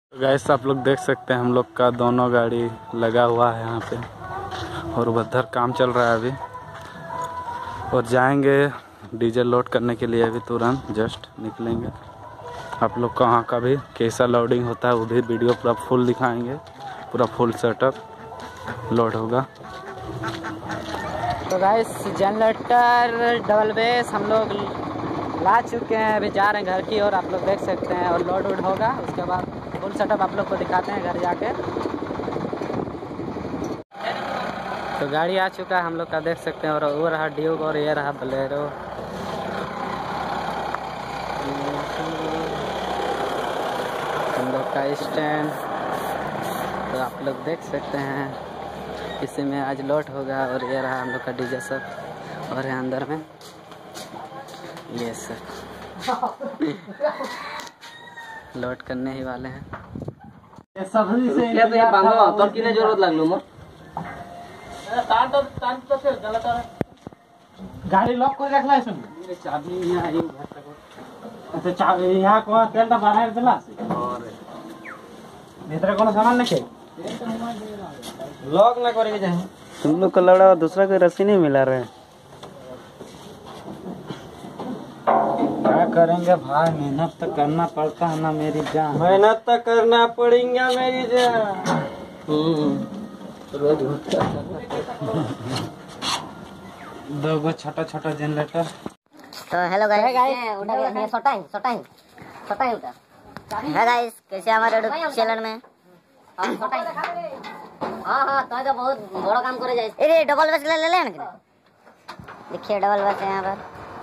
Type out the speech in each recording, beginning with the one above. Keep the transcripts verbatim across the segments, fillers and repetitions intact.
Guys आप लोग देख सकते हैं हम लोग का दोनों गाड़ी लगा हुआ है यहाँ पे और उधर काम चल रहा है अभी और जाएंगे डीजल लोड करने के लिए अभी तुरंत जस्ट निकलेंगे। आप लोग को वहाँ का भी कैसा लोडिंग होता है वो भी वीडियो पूरा फुल दिखाएंगे। पूरा फुल सेटअप लोड होगा। तो गाइस जनरेटर डबल बेस हम लोग ला चुके हैं, अभी जा रहे हैं घर की ओर। आप लोग देख सकते हैं और लोड वोड होगा उसके बाद फुल सेटअप आप लोग को दिखाते हैं घर जाके। तो गाड़ी आ चुका है हम लोग का, देख सकते हैं। और वो रहा ड्यूक और ये रहा बोलेरो। हम लोग का स्टैंड तो आप लोग देख सकते हैं, इसी में आज लोड होगा। और ये रहा हम लोग का डीजे सब और है अंदर में ये सर लोड करने ही वाले हैं। क्या तो ये बांधो तोर किने जरूरत लागलो मोर तार तो तार तो से गलत है। गाड़ी लॉक कर रखला है सुन ये चाबी यहां आई अच्छा चाबी यहां को तेलटा बाहर देला से और भीतर कोनो सामान नहीं लॉक ना करे जाए। तुम लोग को लड़ा दूसरा कोई रस्सी नहीं मिला रहा है। क्या करेंगे भाई, मेहनत तो करना पड़ता है ना मेरी जान। मेहनत तो करना पड़ेगा मेरी जान। रोज दो गो छोटा छोटा जनरेटर। तो हेलो गाइस, उठा के छोटा ही छोटा ही छोटा ही उठा है गाइस। कैसे हमारे यूट्यूब चैनल में छोटा ही हां हां तो तो बहुत बड़ा काम करे जाए। अरे डबल बस ले ले ले ना, देखिए डबल बस है यहां पर।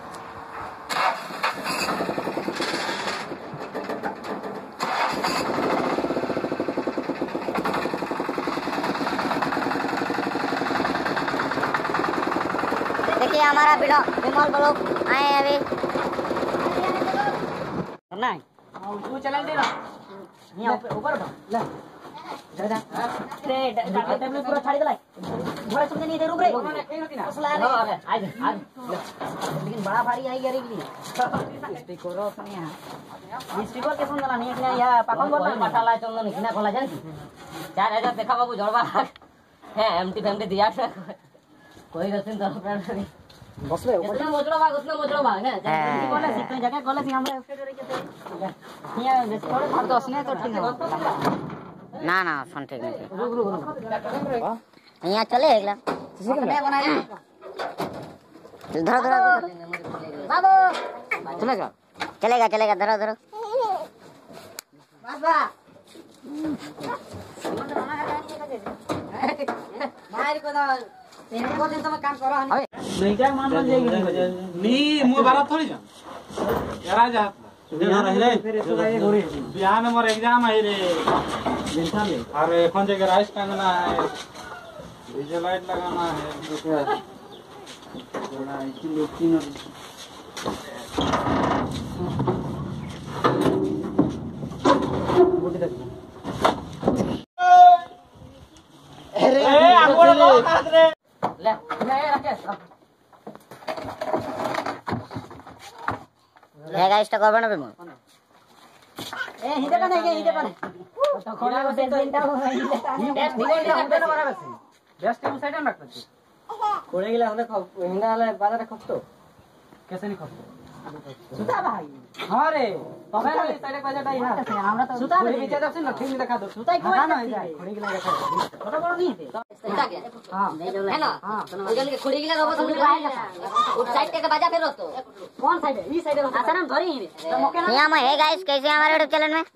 देखिए हमारा विमल ब्लॉक आए अभी करना है वो चला दे रहा यहां ऊपर उठा ले जा जा रे डब्ल्यू पूरा छाड़ी दला घोड़े सुनने नहीं दे रुक रे असला रे आज आज लेकिन बड़ा भारी आई गरी की स्टिकर अपने यहां स्टिकर के सुन दला नहीं है या पाकन बोल मसाला चंदन किना खोला जान चार हजार देखा बाबू जोड़वा है एमटी फैमिली दिया कोई रसिन तो नहीं बसले उतना मोजड़ो भाग उतना मोजड़ो भाग है जल्दी बोले सीखने जगह बोले सी हमरा स्टेट रे के यहां जैसे थोड़े भाग दस ने तो ठीक है ना ना सुन ठीक नहीं। रुक रुक रुक यहाँ चले एकला किसने बनाया धरो धरो बाबू चलेगा चलेगा चलेगा धरो धरो बाबा मार को ना तेरे को दिन तो काम करो हमें नहीं क्या मान मान जाएगी नहीं मुझे बारा थोड़ी जा यार जा यहाँ रहले फिर इसको ये घोड़ी बिहार में मोर एग्जाम है रे दिनसा ले और एखन जगह राइस टांगना है, डीजल लाइट लगाना है। थोड़ा इसी लोग तीन बूटी तक अरे ए आगोड़ लो हाथ रे ले ले रखे है गाइस तो करबो ना बे मोर ए हिदे का नहीं के हिदे पर तो खोला को से तीनटा हो हिदे हिदे हमने ना बराबर से बेस्ट टाइम साइड में रखते खोले गिला हमने हिंगा वाला बाजार में खपतो कैसे नहीं खपतो सुता भाई हां रे तबे ना साइड बाजार आई ना हमरा तो सुता रे नीचे दस ना ठीक दिखा दो सुता को ना जाए खोले गिला देखा छोटा बड़ा नहीं थे सुता के हां है ना वो जल्दी के खुड़ी गिला रोबो समझ बाहर उस साइड के बाजा फिर तो कौन साइड है ई साइड है आसाराम धरी ही तो मौके ना यहाँ में है गाइस। कैसे हमारे यूट्यूब चैनल में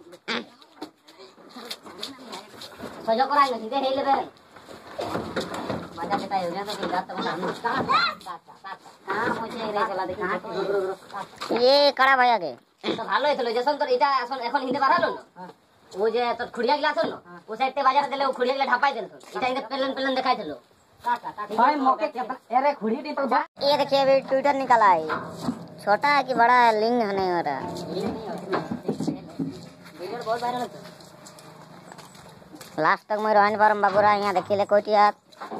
सजा कराएंगे सीधे हेले पे बाजा बेटा हो गया तो फिर रात तक कहां मुझे रे चला देखिए ये कड़ा भैया के तो ভালো হইছিল জেসন তোর এটা এখন এখন হিন্দে বাড়ালো না ও যে তোর খুড়িয়া গিলা আছিল না ও সাইডে বাজারে দিলে ও খুড়িয়া গিলা ঢাপাই দিল এটা ইন্দে প্লেন প্লেন দেখাইছিল भाई मौके अरे खुड़ी टी तो जा ये देखिए अभी ट्विटर निकला है। छोटा है कि बड़ा है, लिंक नहीं हो रहा। वीडियो बहुत वायरल होता है। लास्ट तक मैं रोहन फार्म बाबूरा यहाँ देखिए ले कोई टिया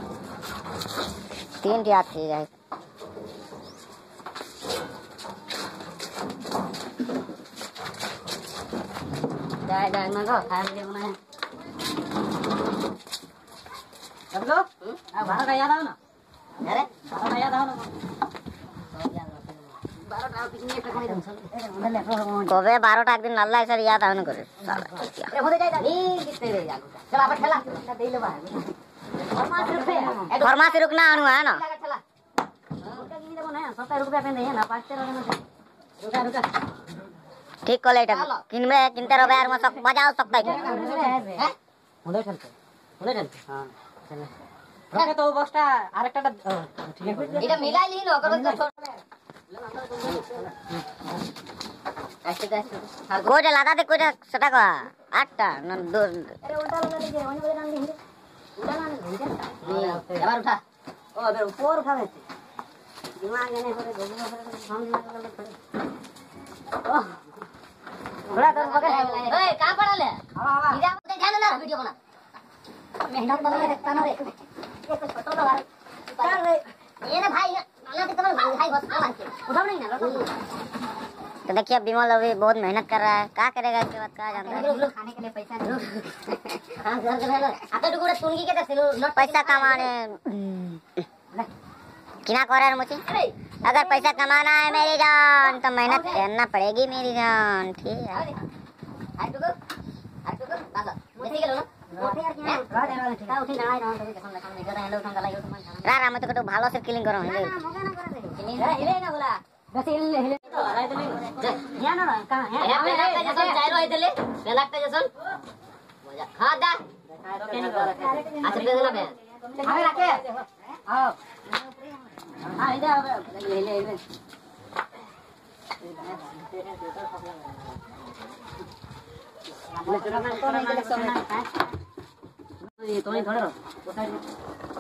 तीन टिया थी गाइस। जाए जाए मंगो फैमिली में सब लोग अब बारह का याद आओ ना अरे बारह का याद आओ ना कबे बारह एक दिन अल्लाह सर याद आने करे साला अरे होते जाए नहीं कितने रे जागो चल आप ठेला दे ले बा फरमास रुपए फरमास रुकना आनु है ना सत्तर रुपया पे नहीं ना पाँच रुका रुका ठीक को लेटा किनबे किनते रुपया यार मत बजाओ सकता है हैं उधर चलते उधर चलते हां चल रखे तो बक्सटा आरेकटा ठीक है इटा मिलाई ली न ओकर तो छोड़ ऐसे कैसे कोड लगा दे कोड सटा का आठटा न दो अरे उल्टा लगा दीजिए वहीं बजे डाल दीजिए उल्टा ना दीजिए एक बार उठा ओ अबे ऊपर उठा दे दिमाग ने करे गोली करे सामने लगा खड़े ओह बड़ा तो पकड़ ए कहां पड़ा ले इधर उधर ध्यान ना वीडियो बना मेहनत बना देखता ना रे ये कुछ फोटो लगा चल रे ये ना भाई ना तो तुम्हारे भाई बस ना मानते उठाओ नहीं ना तो देखिए विमल अभी बहुत मेहनत कर रहा है क्या करेगा इसके बाद क्या जानता है लोग खाने के लिए पैसा नहीं हां घर के हेलो आता टुकड़ा तुनगी के सिलो नोट पैसा कमाने किना कर रहा है मुझे अगर पैसा कमाना है मेरी जान तो मेहनत करना पड़ेगी मेरी जान ठीक है हाय टुकु हाय टुकु दादा जैसे गेलो ना रारा मैं तो भालो से किलिंग करो हिले हिले ना बोला बस हिले हिले या ना कहां है हमें लगता जैसे चाय रोई देले ले लगता जैसे मजा खा दा अच्छा दे देना बे हमें रखे आओ हां इधर हिले हिले ये तो नहीं थोड़ा वो साइड में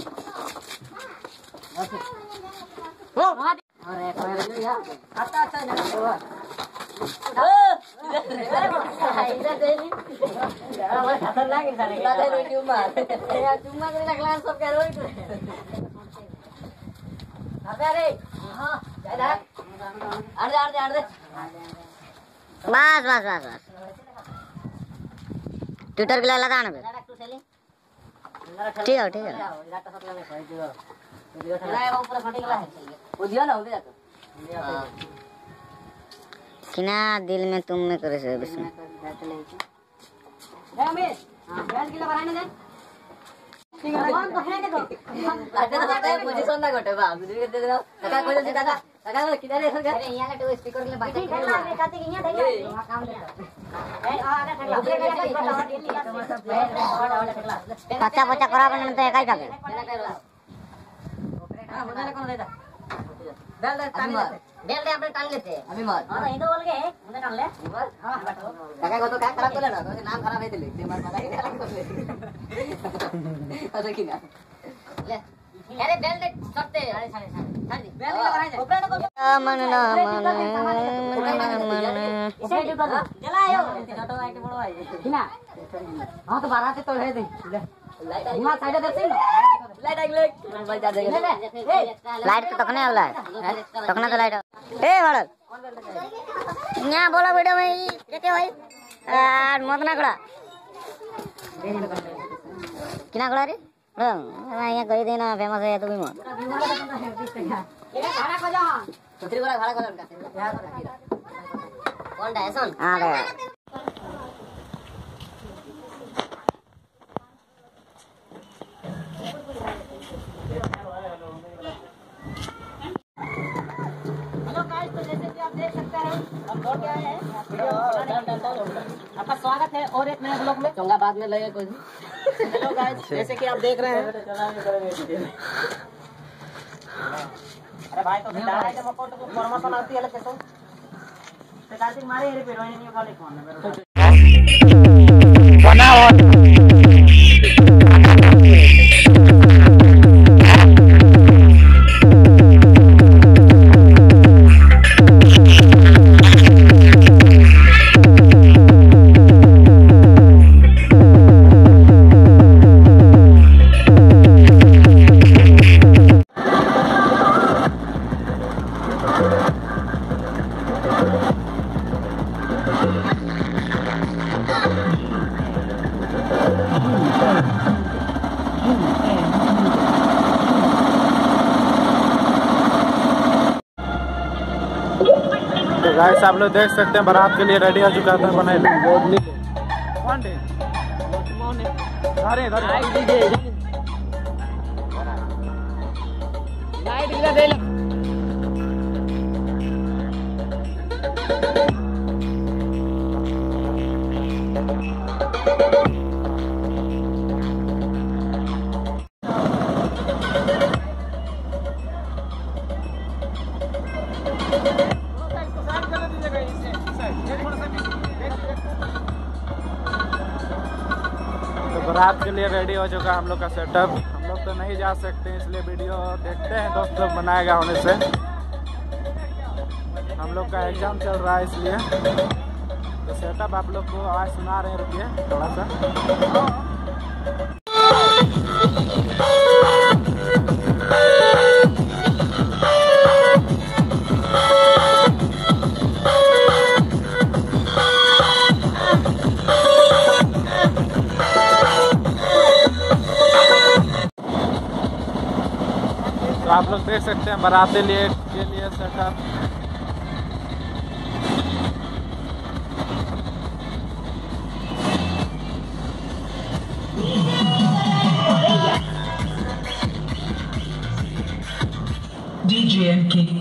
ओ अरे कोई यार आता आता ना इधर दे ली अरे खतरनाक है साले दादा वीडियो मार यार चुम्मा करे लगला सब क्या रोई अरे हां जा अरे अरे अरे बस बस बस बस ट्विटर के लिए लगा ना ठीक है ठीक है किना दिल में तुम में करे से इसमें ठीक है कौन तो है देखो दादा दादा पोजीशन ना घटे बा मुझे दे दे दादा कोई जल्दी दादा दादा किधर है अरे यहां का तो स्पीकर के लिए बात कर रहा है कहते कि यहां देंगे वहां काम दे ए आ बच्चा बच्चा करा बने तो एकाई जाके हां मुझे कौन देता बेल दे टांग ले बेल दे अपने टांग लेते अभी मत हां इधर बोल के मुझे टांग ले हां काका को तो क्या खराब कर लेना तो नाम खराब है दिले ते मार पता नहीं कर ले अरे की ना ले अरे बेल दे सकते अरे सारे सारे बेल लगा रहा है ऊपर को मन ना मन इसे जो कर जलायो ऑटो आके बड़ो आई किना हां तो बारह से तो है दे लाइट हिमा साइड दे से लाइट आग ले बल जा देगा लाइट तो तकने वाला है तकना तो लाइट ए बड़ल यहां बोला वीडियो में देखे भाई यार मत ना कड़ा किना कड़ा रे हां यहां कह देना फेमस है तो भी मत ये भाड़ा को जा छतरी वाला भाड़ा को उनका कौन है सुन हां रे आपका स्वागत है और एक नए ब्लॉग में चंगा बाद में लगे कोई हेलो गाइस जैसे कि आप देख रहे हैं अरे भाई तो बेटा है जब फोटो को प्रमोशन आती है कैसे तो कार्तिक मारे रे पेड़ो नहीं वाले कौन है बनाओ तो गाइस आप लोग देख सकते हैं बारात के लिए रेडी हो चुका था बने बारात के लिए रेडी हो चुका हम लोग का सेटअप। हम लोग तो नहीं जा सकते इसलिए वीडियो देखते हैं दोस्त लोग बनाएगा होने से। हम लोग का एग्जाम चल रहा है इसलिए तो सेटअप आप लोग को आवाज़ सुना रहे हैं, रुकिए थोड़ा सा। तो आप लोग देख सकते हैं बाराती लिए के लिए setup. D J M K